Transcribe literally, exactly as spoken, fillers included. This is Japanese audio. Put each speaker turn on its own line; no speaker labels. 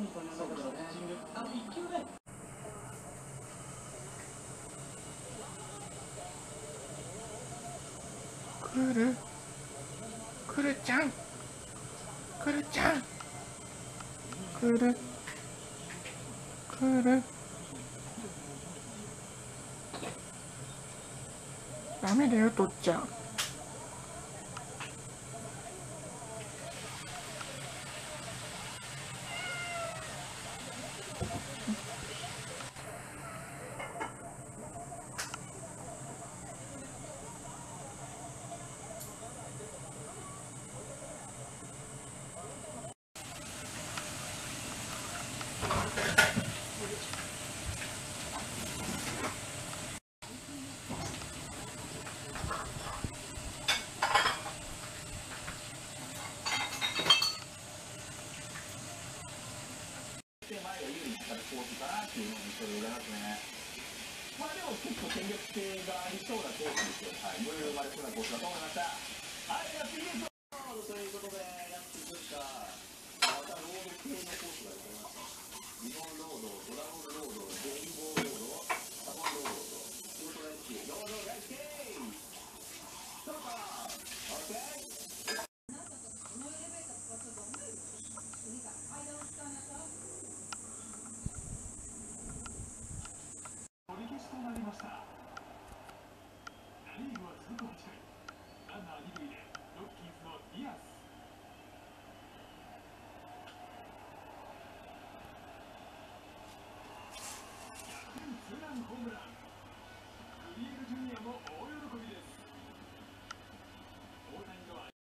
くるくるちゃんくるちゃんくるくるダメだよとっちゃん。
前が有利になったコースかなっていうのも印象でございますね。まあでも結構戦略性がありそうなコースですよ。はい、いろいろ生まれそうなコースだと思いました。はい、じゃあ次へということでやっていくか、またロード系のコースがあるかな。